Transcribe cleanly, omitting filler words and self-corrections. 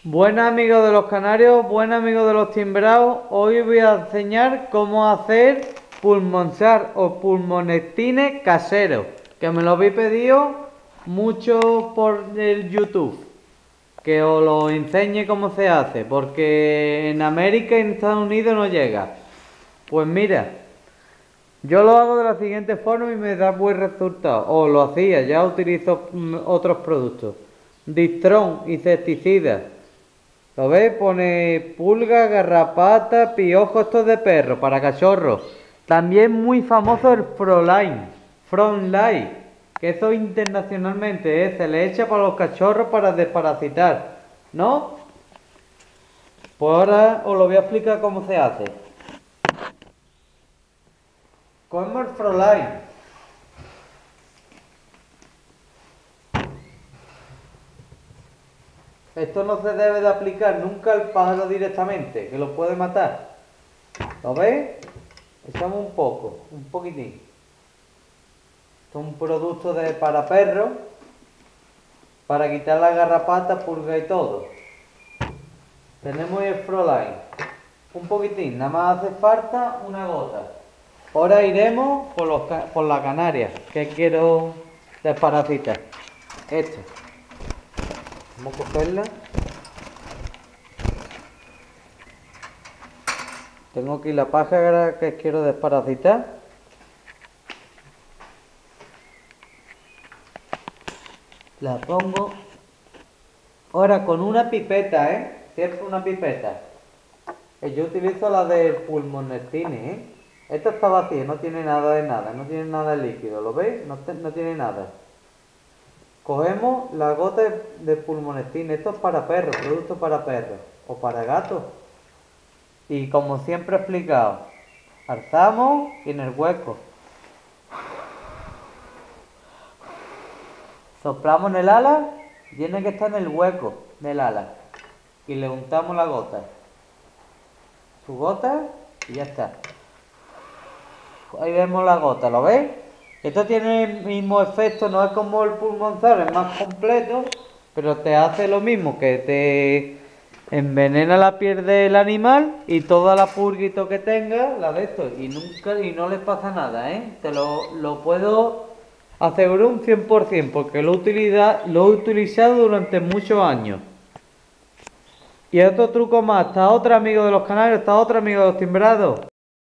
Buenas amigos de los canarios, buenas amigos de los timbrados. Hoy voy a enseñar cómo hacer pulmonsar o pulmonectine casero, que me lo habéis pedido mucho por el YouTube, que os lo enseñe cómo se hace, porque en América y en Estados Unidos no llega. Pues mira, yo lo hago de la siguiente forma y me da buen resultado. O lo hacía, ya utilizo otros productos. Distrón, insecticida. ¿Lo ves? Pone pulga, garrapata, piojo, esto es de perro, para cachorros. También muy famoso el Frontline, que eso internacionalmente se le echa para los cachorros para desparasitar, ¿no? Pues ahora os lo voy a explicar cómo se hace. Cogemos el Frontline. Esto no se debe de aplicar nunca al pájaro directamente, que lo puede matar. ¿Lo veis? Echamos un poco, un poquitín. Esto es un producto para perros, para quitar la garrapata, pulga y todo. Tenemos el Froline. Un poquitín, nada más hace falta una gota. Ahora iremos por la canaria, que quiero desparasitar. Esto. Vamos a cogerla. Tengo aquí la pájara que quiero desparasitar. La pongo. Ahora con una pipeta, Cierto, una pipeta. Yo utilizo la del pulmonectine, Esta está vacía, no tiene nada de nada, no tiene nada de líquido, ¿lo veis? No tiene nada. Cogemos la gota de pulmonectine, esto es para perros, producto para perros o para gatos. Y como siempre he explicado, alzamos y en el hueco. Soplamos en el ala, tiene que estar en el hueco del ala. Y le untamos la gota. Su gota y ya está. Ahí vemos la gota, ¿lo veis? Esto tiene el mismo efecto, no es como el pulmonzar, es más completo, pero te hace lo mismo, que te envenena la piel del animal y toda la purguito que tenga, la de esto, y no le pasa nada, Te lo puedo asegurar un 100%, porque lo he utilizado durante muchos años. Y otro truco más, está otro amigo de los canarios, está otro amigo de los timbrados.